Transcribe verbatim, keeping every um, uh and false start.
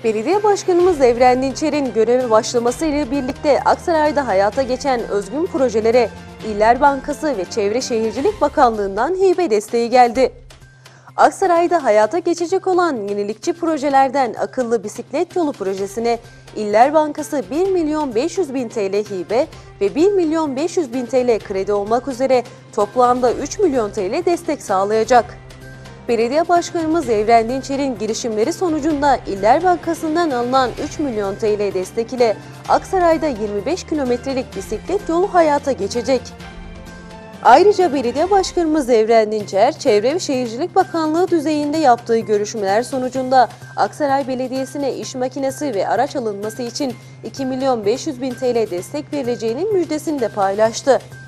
Belediye Başkanımız Evren Dinçer'in göreve başlaması ile birlikte Aksaray'da hayata geçen özgün projelere İller Bankası ve Çevre Şehircilik Bakanlığı'ndan hibe desteği geldi. Aksaray'da hayata geçecek olan yenilikçi projelerden akıllı bisiklet yolu projesine İller Bankası bir milyon beş yüz bin T L hibe ve bir milyon beş yüz bin T L kredi olmak üzere toplamda üç milyon T L destek sağlayacak. Belediye Başkanımız Evren Dinçer'in girişimleri sonucunda İller Bankası'ndan alınan üç milyon T L destek ile Aksaray'da yirmi beş kilometrelik bisiklet yolu hayata geçecek. Ayrıca Belediye Başkanımız Evren Dinçer, Çevre ve Şehircilik Bakanlığı düzeyinde yaptığı görüşmeler sonucunda Aksaray Belediyesi'ne iş makinesi ve araç alınması için iki milyon beş yüz bin T L destek verileceğinin müjdesini de paylaştı.